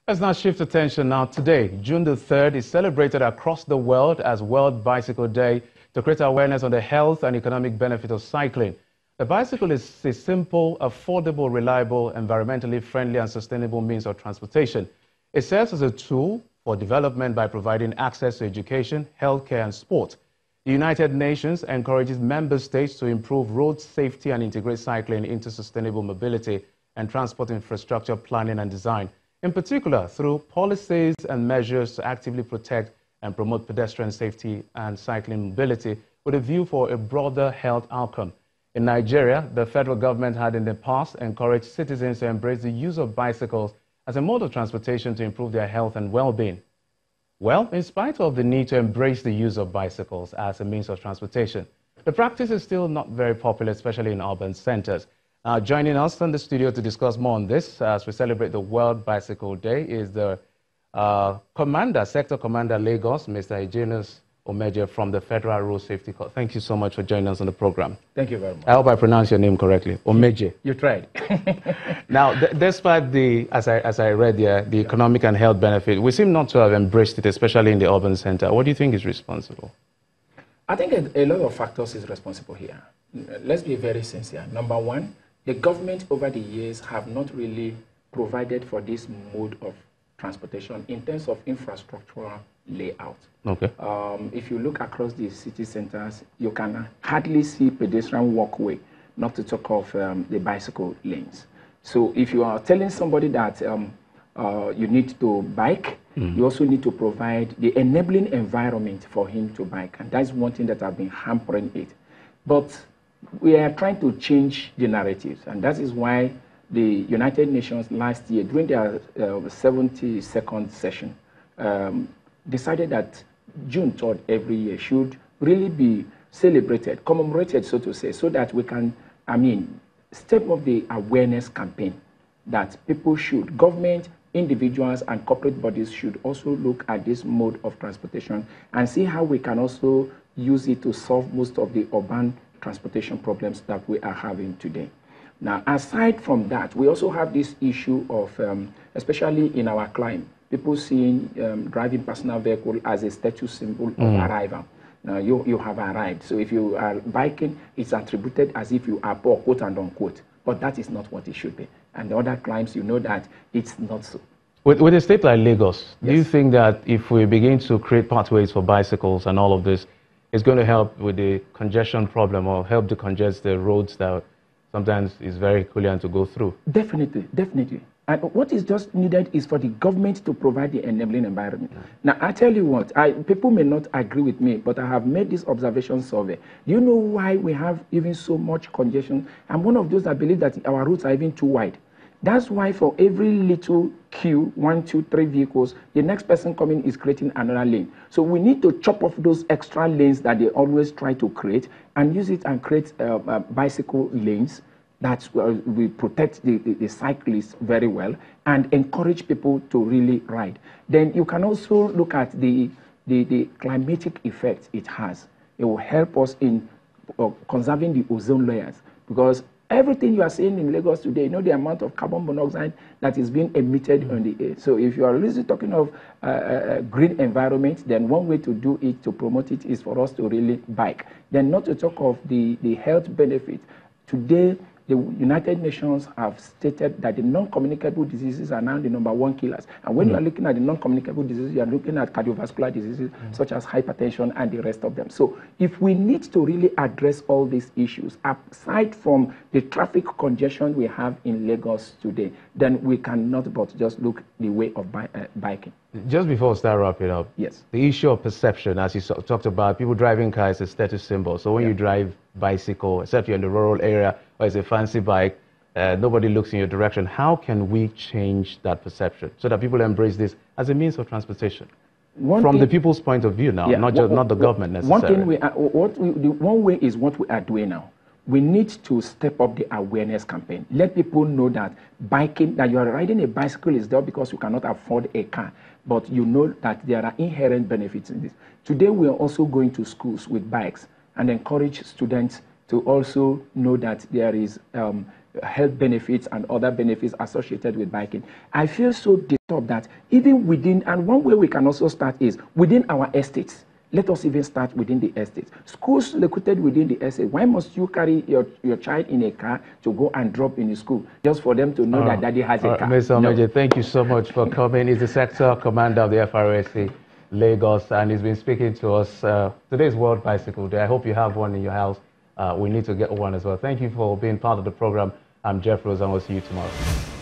Let's now shift attention now. Today, June the 3rd, is celebrated across the world as World Bicycle Day to create awareness on the health and economic benefit of cycling. The bicycle is a simple, affordable, reliable, environmentally friendly and sustainable means of transportation. It serves as a tool for development by providing access to education, healthcare and sport. The United Nations encourages member states to improve road safety and integrate cycling into sustainable mobility and transport infrastructure planning and design, in particular through policies and measures to actively protect and promote pedestrian safety and cycling mobility with a view for a broader health outcome. In Nigeria, the federal government had in the past encouraged citizens to embrace the use of bicycles as a mode of transportation to improve their health and well-being. Well, in spite of the need to embrace the use of bicycles as a means of transportation, the practice is still not very popular, especially in urban centers. Joining us in the studio to discuss more on this as we celebrate the World Bicycle Day is the Sector Commander Lagos, Mr. Eugenius Omeje from the Federal Road Safety Corps. Thank you so much for joining us on the program. Thank you very much. I hope I pronounced your name correctly. Omeje. You tried. Now, despite as I read here, the economic and health benefit, we seem not to have embraced it, especially in the urban center. What do you think is responsible? I think a lot of factors is responsible here. Let's be very sincere. Number one, the government over the years have not really provided for this mode of transportation in terms of infrastructural layout. Okay. If you look across the city centers, you can hardly see pedestrian walkway, not to talk of the bicycle lanes. So if you are telling somebody that you need to bike, you also need to provide the enabling environment for him to bike. And that's one thing that has been hampering it. But we are trying to change the narratives. And that is why the United Nations last year, during their 72nd session, decided that June 3rd every year should really be celebrated, commemorated, so to say, so that we can, step up the awareness campaign that people should, government, individuals, and corporate bodies should also look at this mode of transportation and see how we can also use it to solve most of the urban transportation problems that we are having today. Now, aside from that, we also have this issue of, especially in our climate, people seeing driving personal vehicle as a status symbol of arrival. Now, you have arrived. So if you are biking, it's attributed as if you are poor, quote and unquote. But that is not what it should be. And the other climes, you know that it's not so. With a state like Lagos, yes, do you think that if we begin to create pathways for bicycles and all of this, it's going to help with the congestion problem or help decongest the roads that sometimes is very cumbersome to go through? Definitely, definitely. And what is just needed is for the government to provide the enabling environment. Now, I tell you what, people may not agree with me, but I have made this observation survey. Do you know why we have even so much congestion? I'm one of those that believe that our roads are even too wide. That's why for every little queue, 1, 2, 3 vehicles, the next person coming is creating another lane. So we need to chop off those extra lanes that they always try to create and use it and create bicycle lanes that will protect the cyclists very well and encourage people to really ride. Then you can also look at the climatic effect it has. It will help us in conserving the ozone layers, because everything you are seeing in Lagos today, you know the amount of carbon monoxide that is being emitted on the air. So if you are really talking of green environment, then one way to do it, to promote it, is for us to really bike. Then not to talk of the health benefit. Today, the United Nations have stated that the non-communicable diseases are now the #1 killers. And when you are looking at the non-communicable diseases, you are looking at cardiovascular diseases such as hypertension and the rest of them. So if we need to really address all these issues, aside from the traffic congestion we have in Lagos today, then we cannot but just look the way of biking. Just before we start wrapping up, yes, the issue of perception, as you talked about, people driving cars is a status symbol. So when you drive bicycle, except you're in the rural area or it's a fancy bike, nobody looks in your direction. How can we change that perception so that people embrace this as a means of transportation? From the people's point of view now, not the government necessarily. One way is what we are doing now. We need to step up the awareness campaign. Let people know that biking, that you are riding a bicycle is there because you cannot afford a car, but you know that there are inherent benefits in this. Today, we are also going to schools with bikes and encourage students to also know that there is health benefits and other benefits associated with biking. I feel so disturbed that even within, and one way we can also start is within our estates. Let us even start within the estates. Schools located within the estate. Why must you carry your child in a car to go and drop in the school just for them to know that daddy has a car? Mr. Omeje, thank you so much for coming. He's the sector commander of the FRSC Lagos, and he's been speaking to us. Today is World Bicycle Day. I hope you have one in your house. We need to get one as well. Thank you for being part of the program. I'm Jeff Rose, and we'll see you tomorrow.